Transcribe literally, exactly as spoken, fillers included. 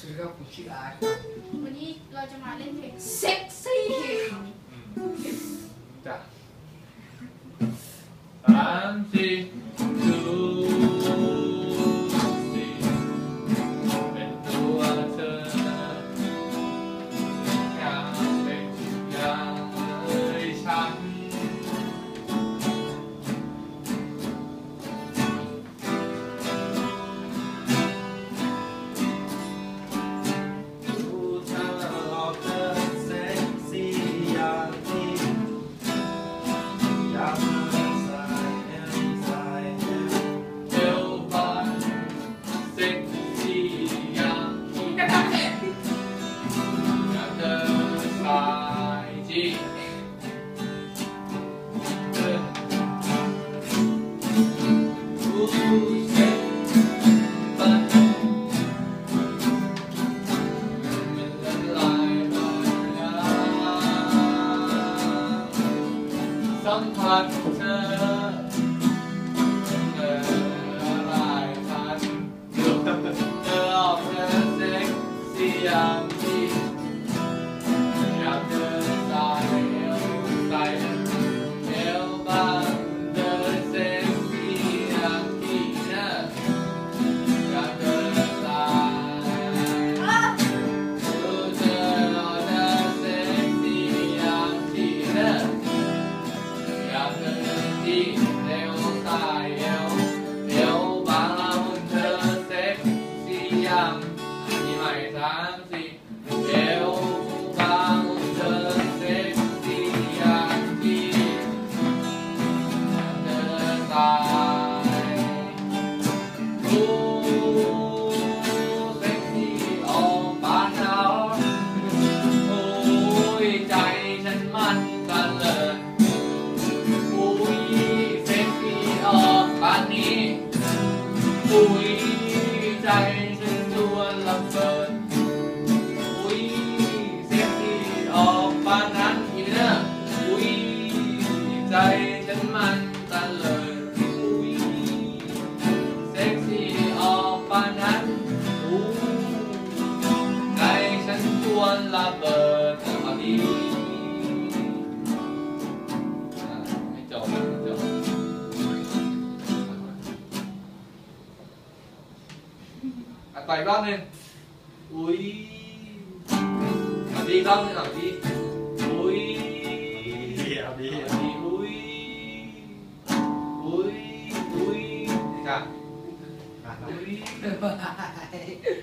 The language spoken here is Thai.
สวัสดีครับผมชื่ออาร์ตครับวันนี้เราจะมาเล่นเพลงเซ็กซี่จ้ะสามสี่ดูสิเป็นตัวเธออยากเป็นอย่างเลยฉันสัมผัสเธอเมื่อหลายพันดูเธอออกเธอเซ็กซี่อย่างที่อยากเดินสายเอวใส่เอวบางเดินเซ็กซี่อย่างที่น่ะอยากเดินสายดูเธอออกเธอเซ็กซี่อย่างที่น่ะอยากเดินที่เร็วสายเอวเอวบางเราเธอเซ็กซี่อย่างที่ไม่สามสี่เอวบางเธอเซ็กซี่อย่างที่เดินสายโอ้เซ็กซี่ออกบานเอาโอ้ยใจฉันมันกันเลยบ้านนี้อุ้ยใจฉันชวนระเบิดอุ้ยเซ็กซี่ออกบ้านนั้นอีกเนอะอุ้ยใจฉันมันตะเลิดอุ้ยเซ็กซี่ออกบ้านนั้นอุ้ยใจฉันชวนระเบิดแต่พอดีไม่จบไม่จบต่อยรอบหนึ่งอุ้ยเอาดีรอบหนึ่งเอาดีอุ้ยเอาดีเอาดีอุ้ยอุ้ยอุ้ยจ้ะอุ้ย